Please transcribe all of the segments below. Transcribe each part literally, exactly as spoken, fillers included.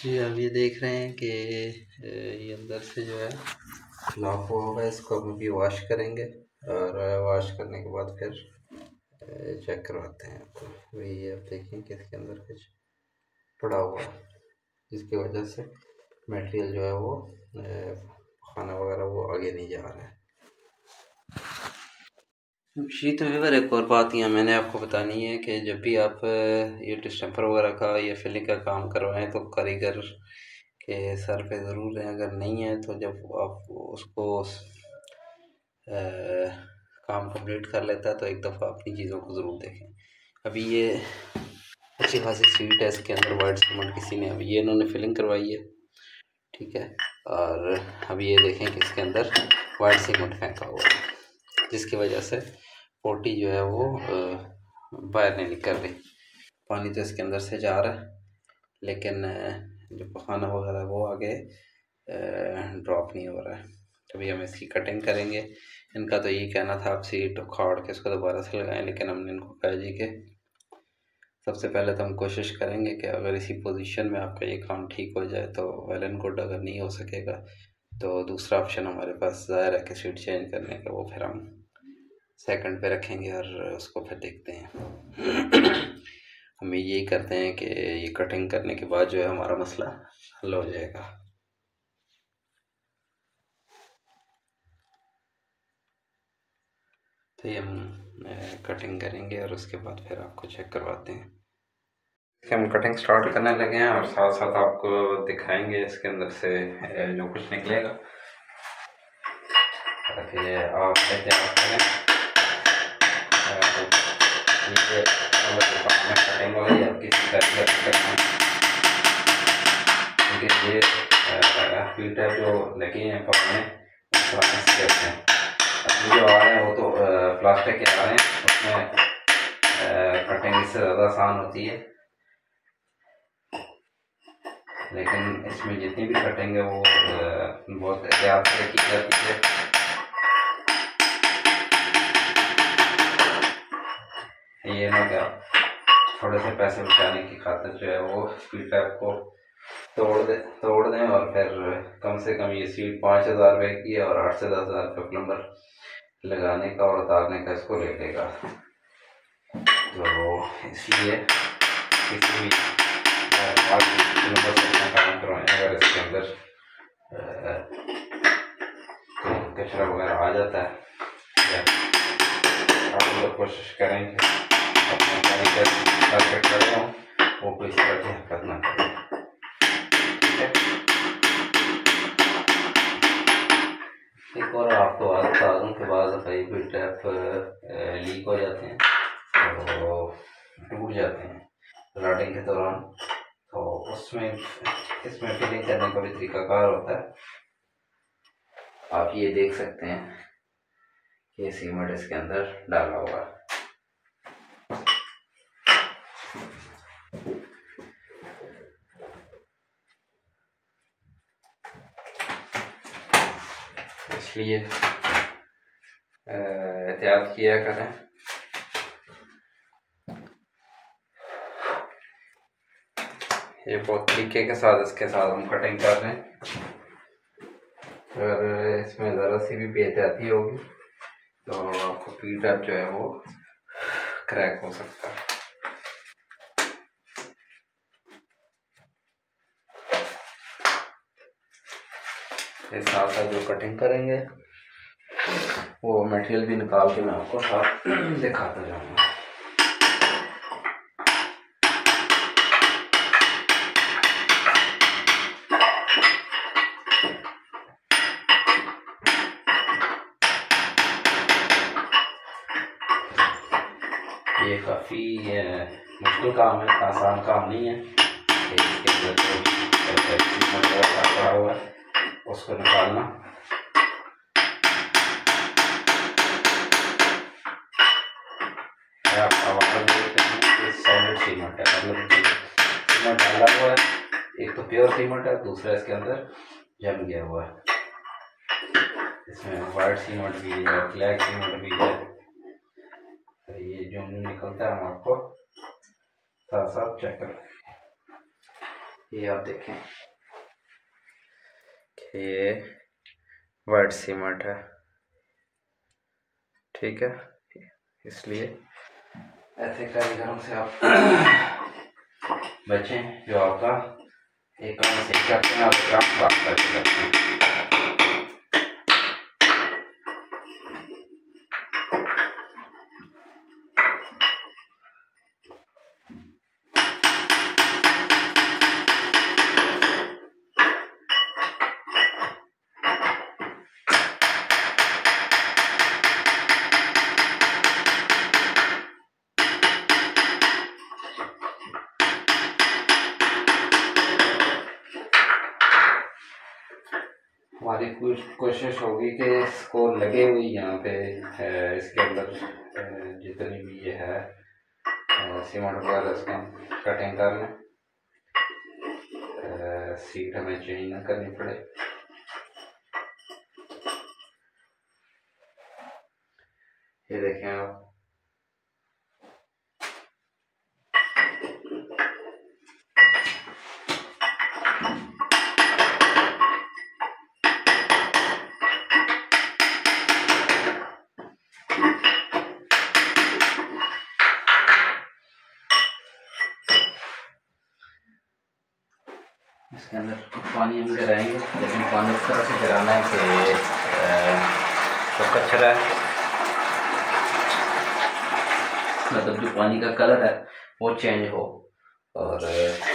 जी, आप ये देख रहे हैं कि ये अंदर से जो है लॉक हुआ हुआ है। इसको हम अभी वॉश करेंगे और वॉश करने के बाद फिर चेक करवाते हैं। तो वही आप देखें कि इसके अंदर कुछ पड़ा हुआ है, जिसकी वजह से मटेरियल जो है वो खाना वगैरह वो आगे नहीं जा रहा है। जी, तो व्यूअर एक और बात यहाँ मैंने आपको बतानी है कि जब भी आप ये डिस्टेंपर वगैरह का या फिलिंग का काम करवाएं तो कारीगर के सर पे ज़रूर रहें। अगर नहीं है तो जब आप उसको आ, काम कंप्लीट कर लेता है तो एक दफ़ा अपनी चीज़ों को ज़रूर देखें। अभी ये अच्छी खासी सीट है, इसके अंदर वाइट सीमेंट किसी ने अभी ये इन्होंने फिलिंग करवाई है, ठीक है। और अभी ये देखें कि इसके अंदर वाइट सीमेंट फेंका हुआ है, जिसकी वजह से पोटी जो है वो बाहर नहीं निकल रही। पानी तो इसके अंदर से जा रहा है, लेकिन जो पखाना वगैरह वो आगे ड्रॉप नहीं हो रहा है। अभी हम इसकी कटिंग करेंगे। इनका तो यही कहना था आप सीट उखाड़ के इसको दोबारा से लगाएं, लेकिन हमने इनको कहा जी कि सबसे पहले तो हम कोशिश करेंगे कि अगर इसी पोजीशन में आपका ये काम ठीक हो जाए तो वेल एंड गुड। अगर नहीं हो सकेगा तो दूसरा ऑप्शन हमारे पास ज़ाहिर है कि सीट चेंज करने का, वो फिर हम सेकंड पे रखेंगे और उसको फिर देखते हैं। हम यही करते हैं कि ये कटिंग करने के बाद जो है हमारा मसला हल हो जाएगा। तो ये हम कटिंग करेंगे और उसके बाद फिर आपको चेक करवाते हैं। हम कटिंग स्टार्ट करने लगे हैं और साथ साथ आपको दिखाएंगे इसके अंदर से जो कुछ निकलेगा। ताकि आप एहतियात करें। ये कटिंग वाली आपकी क्योंकि ये फीटर जो लगे हैं पकड़ने पुराने हैं, अभी जो आ रहे हैं वो तो प्लास्टिक के आ रहे हैं, उसमें कटिंग इससे ज़्यादा आसान होती है। लेकिन इसमें जितनी भी कटिंग है वो बहुत एहतियात से की जाती है। ये ना क्या थोड़े से पैसे बचाने की खातिर जो है वो स्पीड टैप को तोड़ दे तोड़ दें और फिर कम से कम ये सीट पाँच हज़ार रुपये की है और आठ से दस हज़ार रुपये प्लम्बर लगाने का और उतारने का इसको ले लेगा। तो इसलिए किसी भी काम करवाएं, अगर इसके अंदर कचरा वगैरह आ जाता है आप लोग कोशिश करें कि अपने कारीगर कर हो वो कोई इस तरह की हरकत ना करें। एक और आपको बात बता दूँ के बाद कई भी टैप लीक हो जाते हैं तो टूट जाते हैं राइडिंग के दौरान, तो उसमें इसमें फिलिंग करने का भी तरीकाकार होता है। आप ये देख सकते हैं कि सीमेंट इसके अंदर डाला हुआ है। इसलिए एहतियात किया करें। ये बहुत तरीके के साथ इसके साथ हम कटिंग कर रहे हैं। अगर इसमें ज़रा सी भी बेहतियाती होगी तो आपको पी टैप जो है वो क्रैक हो सकता है। इस साथ साथ जो कटिंग करेंगे वो मटेरियल भी निकाल के मैं आपको साथ दिखाता जाऊंगा। ये काफ़ी मुश्किल काम है, आसान काम नहीं है। इसके अंदर जो पड़ा हुआ है उसको निकालना। आप सॉलिड सीमेंट है, मतलब सीमेंट डाला हुआ है, एक तो प्योर सीमेंट है, दूसरा इसके अंदर जम गया हुआ है। इसमें वाइट सीमेंट भी है, ब्लैक सीमेंट भी है। तो ये जो निकलता है हम आपको साथ साथ चेक करें। ये आप देखें कि ये वाइट सीमेंट है, ठीक है। इसलिए ऐसे कारीगरों से आप बचें जो आपका एक काम सीख करते हैं और काम बात करते हैं। हमारी कोशिश होगी कि इसको लगे हुई यहाँ पे इसके अंदर जितनी भी ये है सीमेंट वगैरह इसका कटिंग कर लें, सीट हमें चेंज ना करनी पड़े। ये देखें आप, इसके अंदर पानी हम गिराएंगे, लेकिन पानी इस तरह से गिराना है कि जो कचरा है, मतलब जो पानी का कलर है वो चेंज हो, और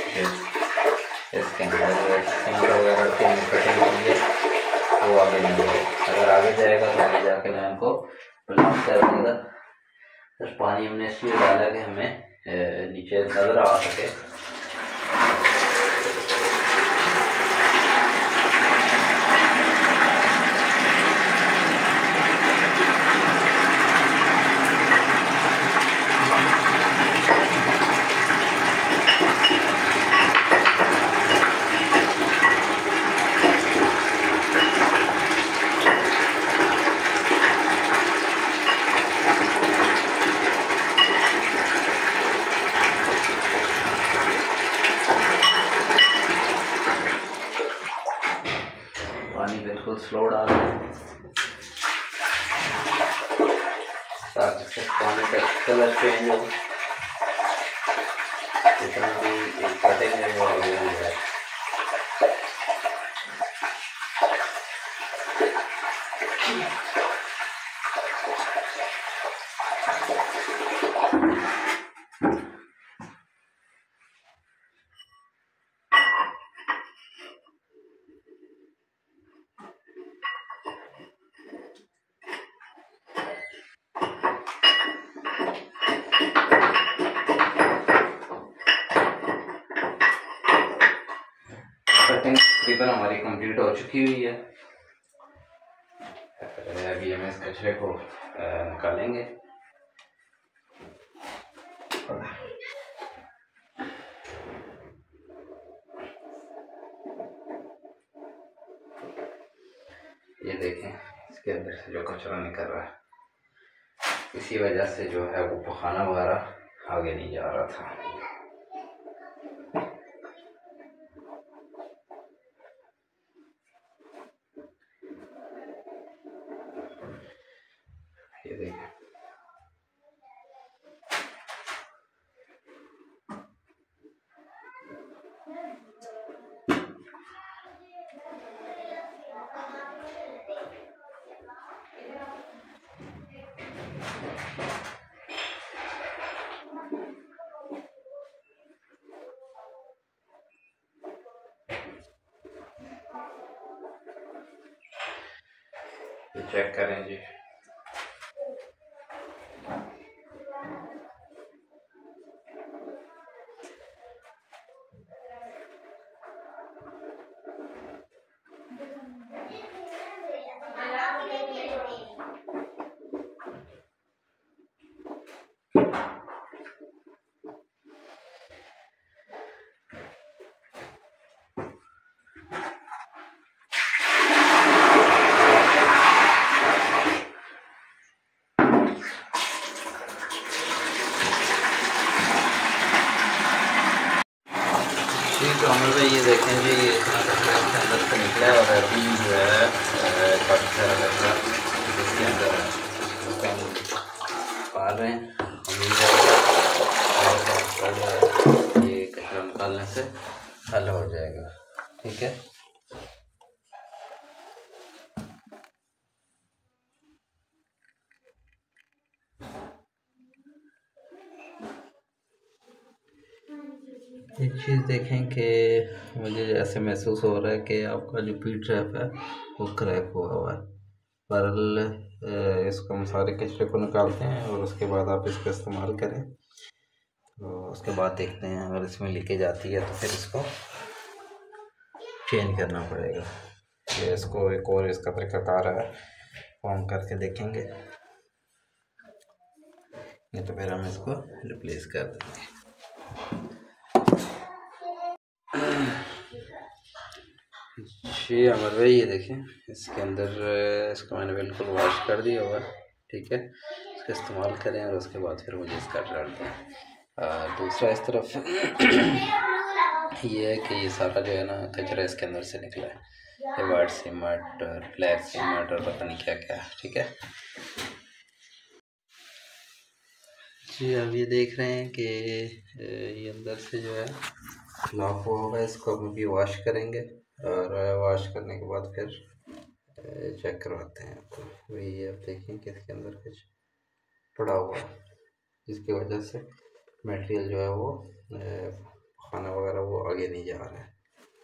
इसके अंदर सीमेंट वगैरह की कटिंग होगी वो आगे नहीं जाएगा। अगर आगे जाएगा तो आगे जाके मैं हमको ब्लॉक कर देगा। तो पानी हमने इसलिए डाला कि हमें नीचे नज़र आ सके। पानी बिल्कुल स्लो डाल ताकि पानी का कलर चेंज हो, जितना भी कटिंग है वो आगे हो जाए। कटिंग तकरीबन हमारी कंप्लीट हो चुकी हुई है। अभी हम इस कचरे को निकालेंगे। ये देखें इसके अंदर से जो कचरा निकल रहा है, इसी वजह से जो है वो पखाना वगैरह आगे नहीं जा रहा था। ये देखें चेक करें जी। जी तो हमें भाई ये देखें जी, ये इसके अंदर से निकला है और अभी जो है अ, काफ़ी सारा कचरा इसके अंदर है, उसको हम निकाल रहे हैं। उम्मीद है कि इसका जो है ये कचरा निकालने से हल हो जाएगा। ठीक है। एक चीज़ देखें कि मुझे ऐसे महसूस हो रहा है कि आपका जो पी ट्रैप है वो क्रैक हुआ हुआ है। बहरहाल अ, इसको हम सारे कचरे को निकालते हैं और उसके बाद आप इसका इस्तेमाल करें, तो उसके बाद देखते हैं अगर इसमें लीकेज आती है तो फिर इसको चेंज करना पड़ेगा। ये इसको एक और इसका तरीकाकार है, वो हम करके देखेंगे, नहीं तो फिर हम इसको रिप्लेस कर देंगे। जी अमर भाई ये देखें, इसके अंदर इसको मैंने बिल्कुल वॉश कर दिया हुआ है। ठीक है, इसका इस्तेमाल करें और उसके बाद फिर मुझे इसका डालते हैं। दूसरा इस तरफ ये है कि ये सारा जो है ना कचरा इसके अंदर से निकला है, ये वाइट सीमेंट और ब्लैक सीमेंट और पता नहीं क्या क्या। ठीक है जी, अब ये देख रहे हैं कि ये अंदर से जो है लॉक हुआ होगा, इसको हम भी वॉश करेंगे और वॉश करने के बाद फिर चेक करवाते हैं आपको। वही आप देखें कि इसके अंदर कुछ पड़ा हुआ है, जिसकी वजह से मटेरियल जो है वो खाना वगैरह वो आगे नहीं जा रहा है।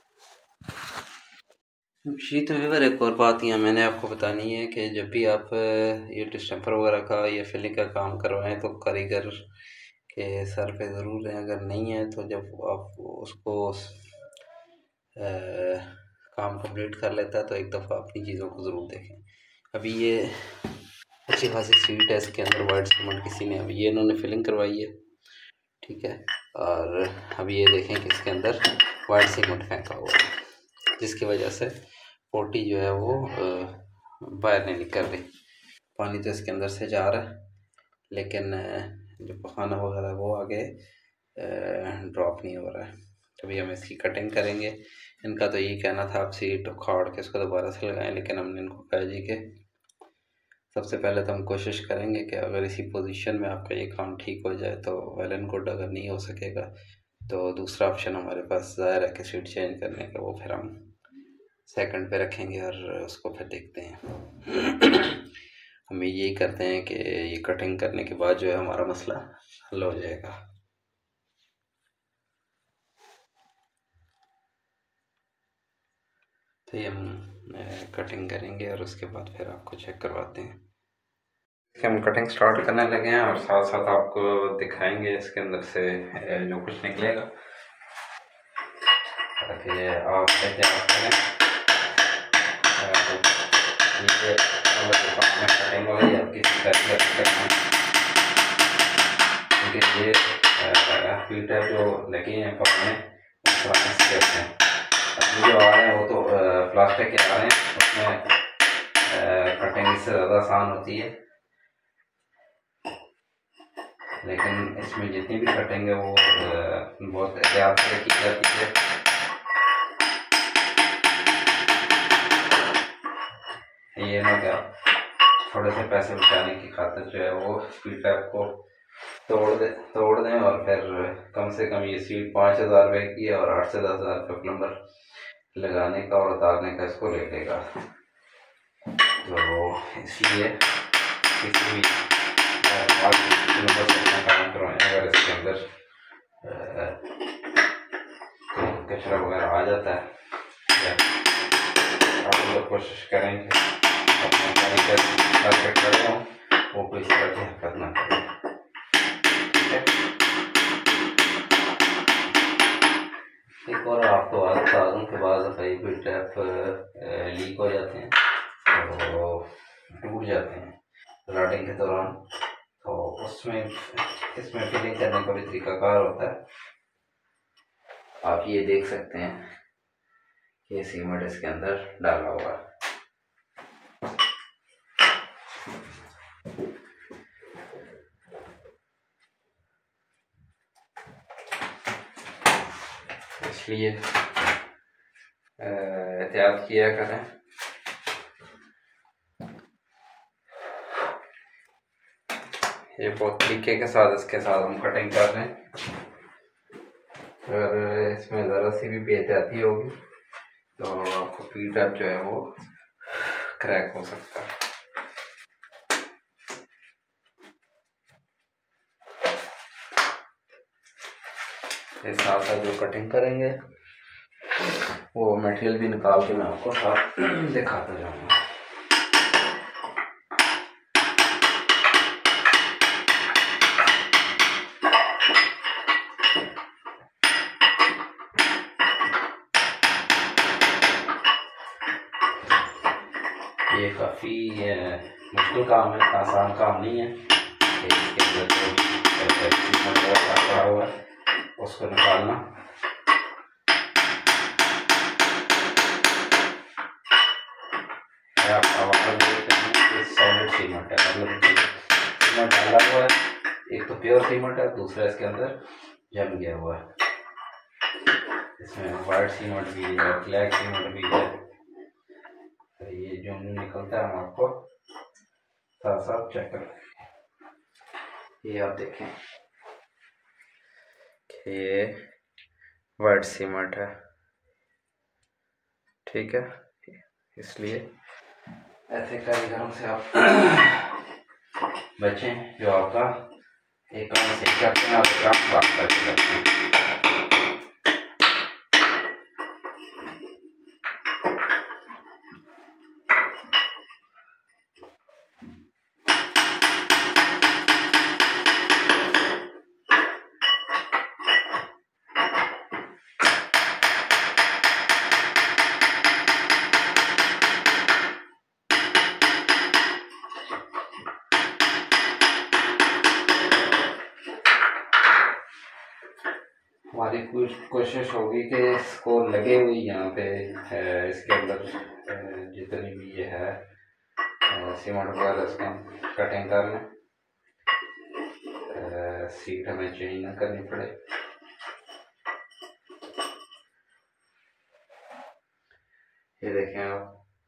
जी तो व्यूअर एक और बात यहाँ मैंने आपको बतानी है कि जब भी आप ये डिस्टेंपर वगैरह का या फिलिंग का काम करवाएं तो कारीगर के सर पे ज़रूर रहें। अगर नहीं है तो जब आप उसको आ, काम कंप्लीट कर लेता है तो एक दफ़ा अपनी चीज़ों को ज़रूर देखें। अभी ये अच्छी खासी सीट है, इसके अंदर वाइट सीमेंट किसी ने अभी ये इन्होंने फिलिंग करवाई है। ठीक है, और अभी ये देखें कि इसके अंदर वाइट सीमेंट फेंका हुआ है, जिसकी वजह से पोटी जो है वो बाहर नहीं निकल रही। पानी तो इसके अंदर से जा रहा है लेकिन जो पखाना वगैरह वो आगे ड्रॉप नहीं हो रहा है। अभी हम इसकी कटिंग करेंगे। इनका तो यही कहना था आप सीट उखाड़ के इसको दोबारा से लगाएं, लेकिन हमने इनको कहा जी कि सबसे पहले तो हम कोशिश करेंगे कि अगर इसी पोजीशन में आपका ये काम ठीक हो जाए तो वेल एंड गुड। अगर नहीं हो सकेगा तो दूसरा ऑप्शन हमारे पास ज़ाहिर है कि सीट चेंज करने का, वो फिर हम सेकंड पे रखेंगे और उसको फिर देखते हैं। हम यही करते हैं कि ये कटिंग करने के बाद जो है हमारा मसला हल हो जाएगा। तो ये हम कटिंग करेंगे और उसके बाद फिर आपको चेक करवाते हैं। हम कटिंग स्टार्ट करने लगे हैं और साथ साथ आपको दिखाएंगे इसके अंदर से जो कुछ निकलेगा, ताकि आप एहतियात करें। ये कटिंग वाली आपकी क्योंकि ये फीटर जो लगे हैं कपड़े पुराने स्टेप हैं, अभी जो आ रहे हैं वो तो प्लास्टिक के आ रहे हैं, उसमें कटिंग इससे ज़्यादा आसान होती है। लेकिन इसमें जितनी भी कटिंग है वो बहुत एहतियात से की जाती है। ये ना क्या थोड़े से पैसे बचाने की खातिर जो है वो स्पीड टैप को तोड़ दे तोड़ दें और फिर कम से कम ये सीट पाँच हज़ार रुपये की है और आठ से दस हज़ार रुपये प्लम्बर लगाने का और उतारने का इसको ले लेगा। तो इसलिए किसी भी काम करवाएं, अगर इसके अंदर कचरा वगैरह आ जाता है आप लोग कोशिश करें कि अपने कारीगर कर हों वो कोई इस तरह की हरकत ना करें। एक और आपको बात बता दूँ कि बाद कई भी टैप लीक हो जाते हैं तो टूट जाते हैं राइडिंग के दौरान, तो उसमें इसमें फिलिंग करने का भी तरीकाकार होता है। आप ये देख सकते हैं कि सीमेंट इसके अंदर डाला हुआ है। इसलिए एहतियात किया करें। ये बहुत तरीके के साथ इसके साथ हम कटिंग कर रहे हैं। अगर इसमें ज़रा सी भी बेहतियाती होगी तो आपको पी टैप जो है वो क्रैक हो सकता है। इस साथ साथ जो कटिंग करेंगे वो मटेरियल भी निकाल के मैं आपको साथ दिखाता जाऊंगा। ये काफ़ी मुश्किल काम है, आसान काम नहीं है। इसके अंदर जो पड़ा हुआ है उसको निकालना। आपका वाटर सॉलिड सीमेंट है, मतलब सीमेंट डाला हुआ है, एक तो प्योर सीमेंट है, दूसरा इसके अंदर जम गया हुआ है। इसमें वाइट सीमेंट भी है, ब्लैक सीमेंट भी है। तो ये जो निकलता है हम आपको साथ साथ चेक करें। ये आप देखें कि ये वाइट सीमेंट है, ठीक है। इसलिए ऐसे कारीगरों से आप बचें जो आपका एक काम से करते हैं और काम बात करके करते हैं। हमारी कोशिश होगी कि इसको लगे हुई यहाँ पे इसके अंदर जितनी भी ये है सीमेंट वगैरह इसका कटिंग कर लें, सीट हमें चेंज ना करनी पड़े। ये देखें आप,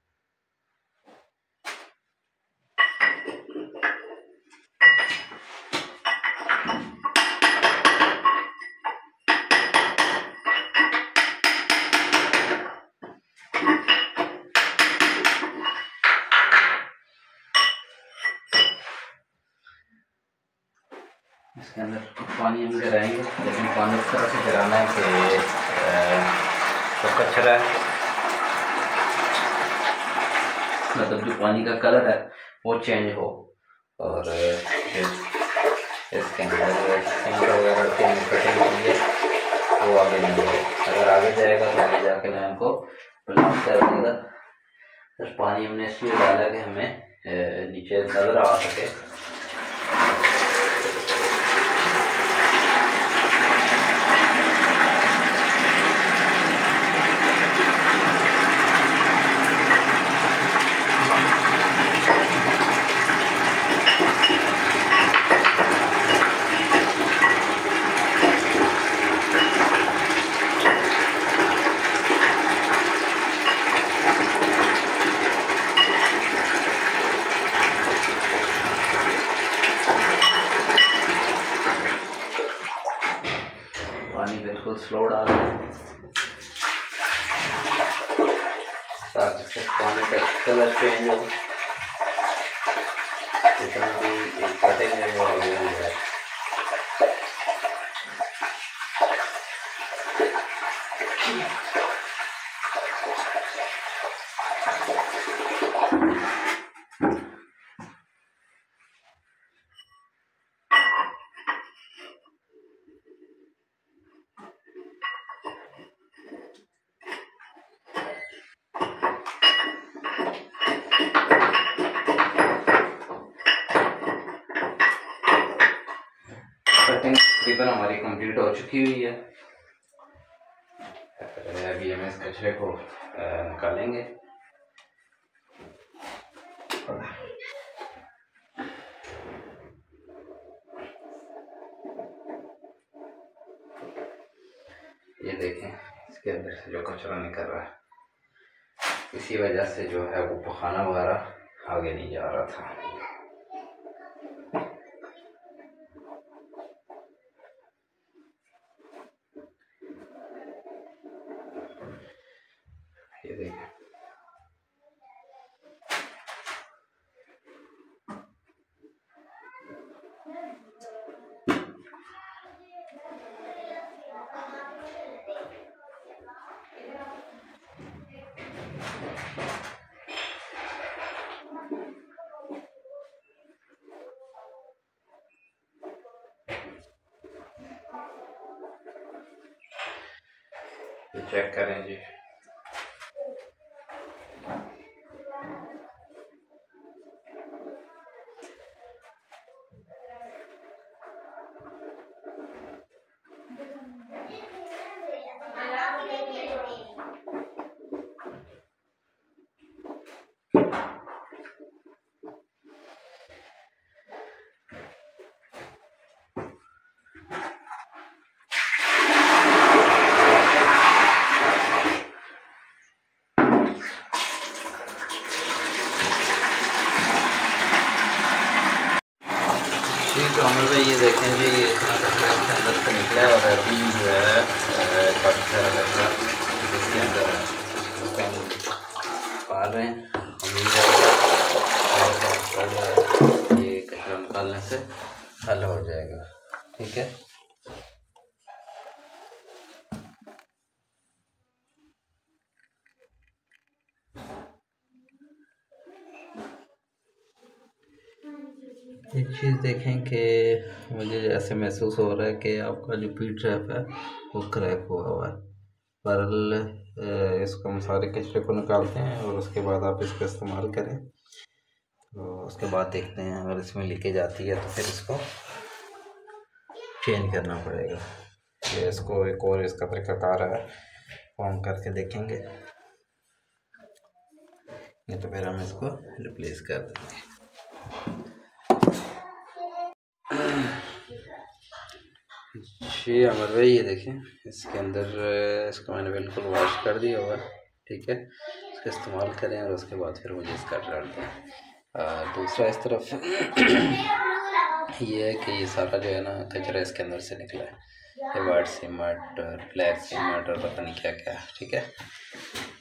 इसके अंदर पानी हम गिराएंगे, लेकिन पानी इस तरह से गिराना है कि तो कचरा है, मतलब जो पानी का कलर है वो चेंज हो और इसके अंदर सीमेंट वगैरह के कटिंग होगी वो आगे नहीं जाएगा। अगर आगे जाएगा तो आगे जाके मैं हमको ब्लॉक कर देगा। तो पानी हमने इसलिए डाला कि हमें नीचे नज़र आ सके। पानी बिल्कुल स्लो डाल ताकि पानी का कलर चेंज हो, जितना भी कटिंग है वो आगे हो जाए। कटिंग तकरीबन हमारी कंप्लीट हो चुकी हुई है। अभी हम इस कचरे को निकालेंगे। ये देखें इसके अंदर से जो कचरा निकल रहा है, इसी वजह से जो है वो पखाना वगैरह आगे नहीं जा रहा था। ये देखिए, चेक करें जी। तो हमें भाई ये देखें जी, इतना कचरा इसके अंदर से निकला है और अभी जो है काफ़ी सारा कचरा इसके अंदर है, उसको हम निकाल रहे हैं। हम ये कचरा निकालने से हल हो जाएगा, ठीक है। एक चीज़ देखें कि मुझे ऐसे महसूस हो रहा है कि आपका जो पी ट्रैप है वो क्रैक हुआ हुआ है। पर इसको हम सारे कचरे को निकालते हैं और उसके बाद आप इसका इस्तेमाल करें, तो उसके बाद देखते हैं अगर इसमें लीकेज आती है तो फिर इसको चेंज करना पड़ेगा। ये इसको एक और इसका तरीकाकार है, वो हम करके देखेंगे, नहीं तो फिर हम इसको रिप्लेस कर देंगे। जी अमर भाई ये देखें, इसके अंदर इसको मैंने बिल्कुल वॉश कर दिया हुआ है, ठीक है। इसका इस्तेमाल करें और उसके बाद फिर मुझे इसका रिजल्ट दें। दूसरा इस तरफ ये है कि ये सारा जो है ना कचरा इसके अंदर से निकला है, ये वाइट सीमेंट, ब्लैक सीमेंट और पता नहीं क्या क्या, ठीक है।